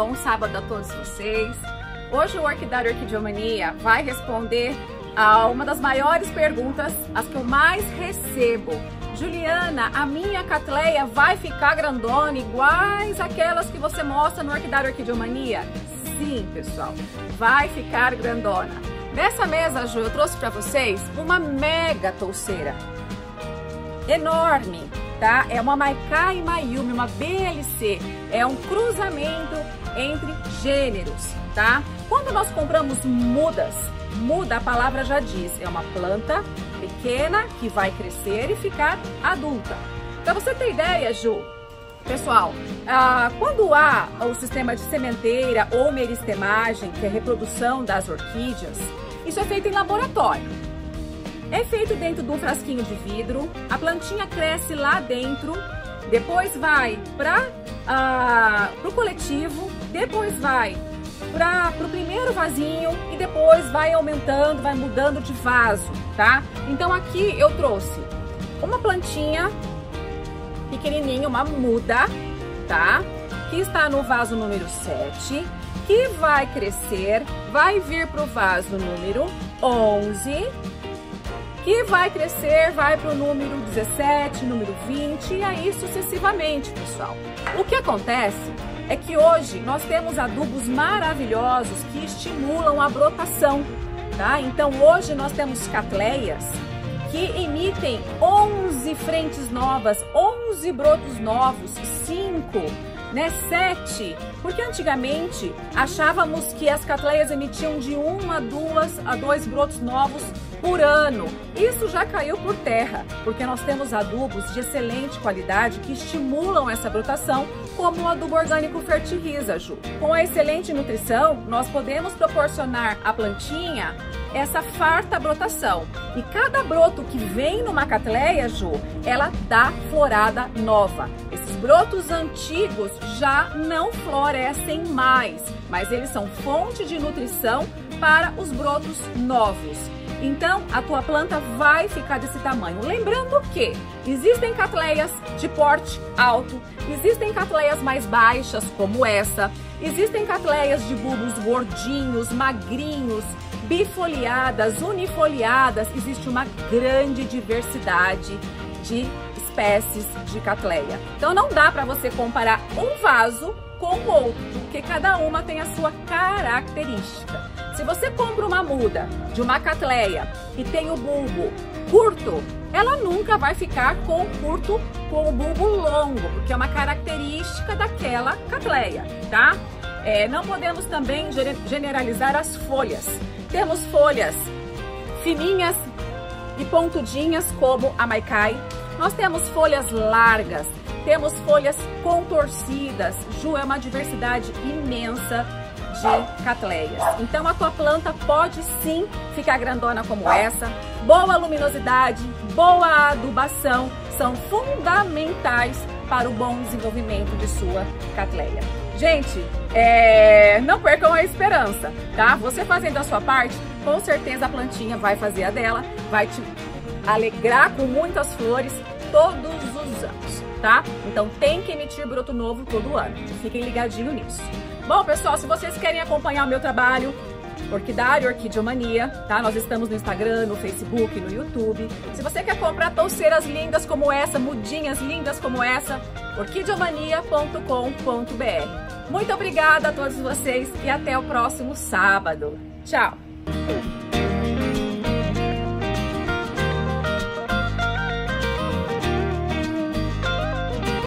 bom sábado a todos vocês. Hoje o Orquidário Orquidiomania vai responder a uma das maiores perguntas, as que eu mais recebo. Juliana, a minha catleia vai ficar grandona iguais aquelas que você mostra no Orquidário Orquidiomania? Sim, pessoal, vai ficar grandona. Nessa mesa, Ju, eu trouxe para vocês uma mega touceira. Enorme, tá? É uma Maikai Mayumi, uma BLC. É um cruzamento entre gêneros, tá? Quando nós compramos mudas, muda, a palavra já diz, é uma planta pequena que vai crescer e ficar adulta. Pra você ter ideia, Ju, pessoal, quando há o sistema de sementeira ou meristemagem, que é a reprodução das orquídeas, isso é feito em laboratório. É feito dentro de um frasquinho de vidro, a plantinha cresce lá dentro, depois vai para o coletivo, depois vai para o primeiro vasinho e depois vai aumentando, vai mudando de vaso, tá? Então aqui eu trouxe uma plantinha pequenininha, uma muda, tá? Que está no vaso número 7, que vai crescer, vai vir para o vaso número 11, que vai crescer, vai para o número 17, número 20 e aí sucessivamente, pessoal. O que acontece é que hoje nós temos adubos maravilhosos que estimulam a brotação, tá? Então hoje nós temos catleias que emitem 11 frentes novas, 11 brotos novos, 5, né, 7, porque antigamente achávamos que as catleias emitiam de 1 a 2 brotos novos por ano. Isso já caiu por terra, porque nós temos adubos de excelente qualidade que estimulam essa brotação, como o adubo orgânico Fertiliza, Ju. Com a excelente nutrição, nós podemos proporcionar à plantinha essa farta brotação. E cada broto que vem numa catleia, Ju, ela dá florada nova. Esses brotos antigos já não florescem mais, mas eles são fonte de nutrição para os brotos novos. Então, a tua planta vai ficar desse tamanho. Lembrando que existem catleias de porte alto, existem catleias mais baixas, como essa, existem catleias de bulbos gordinhos, magrinhos, bifoliadas, unifoliadas, existe uma grande diversidade de espécies de catleia. Então não dá para você comparar um vaso com o outro, porque cada uma tem a sua característica. Se você compra uma muda de uma catleia e tem o bulbo curto, ela nunca vai ficar com o bulbo longo, porque é uma característica daquela catleia, tá? Não podemos também generalizar as folhas. Temos folhas fininhas e pontudinhas como a Maikai. Nós temos folhas largas, temos folhas contorcidas. Ju, é uma diversidade imensa de catleias. Então a tua planta pode sim ficar grandona como essa. Boa luminosidade, boa adubação são fundamentais para o bom desenvolvimento de sua catleia. Gente, não percam a esperança, tá? Você fazendo a sua parte, com certeza a plantinha vai fazer a dela, vai te alegrar com muitas flores todos os anos, tá? Então tem que emitir broto novo todo ano. Fiquem ligadinhos nisso. Bom, pessoal, se vocês querem acompanhar o meu trabalho, Orquidário Orquidiomania, tá? Nós estamos no Instagram, no Facebook, no YouTube. Se você quer comprar touceiras lindas como essa, mudinhas lindas como essa, orquidiomania.com.br. Muito obrigada a todos vocês e até o próximo sábado. Tchau!